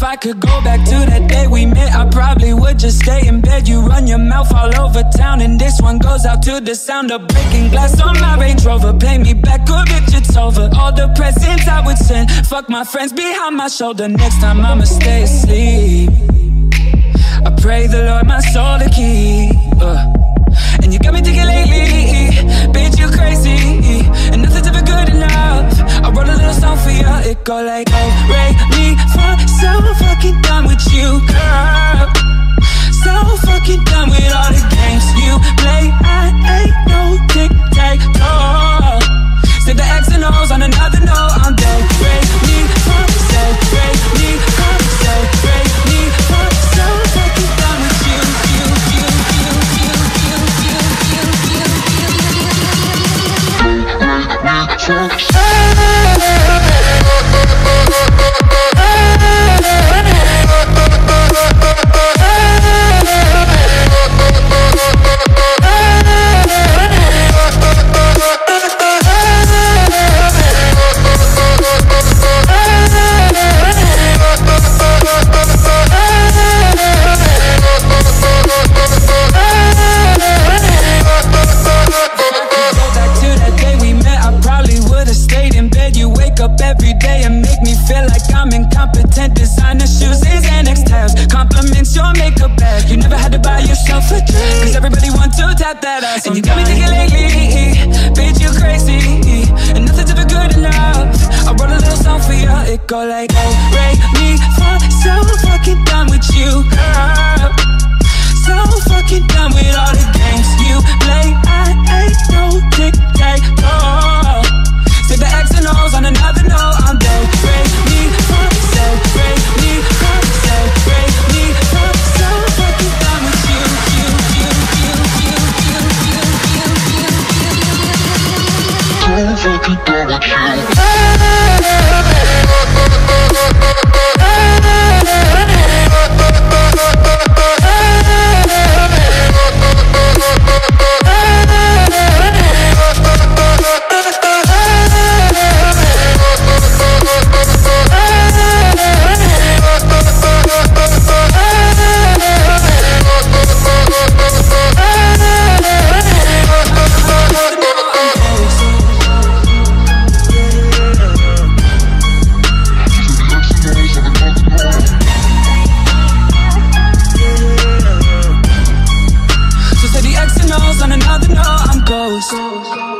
I could go back to that day we met, I probably would just stay in bed. You run your mouth all over town, and this one goes out to the sound of breaking glass on my Range Rover. Pay me back or bitch, it's over. All the presents I would send, fuck my friends behind my shoulder. Next time I'ma stay asleep. I pray the Lord my soul to keep. And you got me thinking lately, bitch, you crazy, and nothing's ever good enough. I wrote a little song for you, it go like, oh, Ray, me, so fucking done with you, girl. So fucking done with all the games you play. I ain't no tic-tac-toe. Say the X and O's on another note. I'm dead. Break me up, so break me up, so break me up. So fucking done with you, every day and make me feel like I'm incompetent. Designer shoes, Xanax tabs, compliments your makeup bag. You never had to buy yourself a drink, cause everybody wants to tap that ass. And you got me thinking lately, bitch, you crazy, and nothing's ever good enough. I wrote a little song for you, it go like, oh, Ray, me, so fucking done with you, girl. So fucking done with all the games you play. I ain't no tic-tac-toe. Say the X and O's on another note. I'm dead. Break me up, so break me up, so break me up. So fucking done with you, so fucking done with on another note, I'm ghost.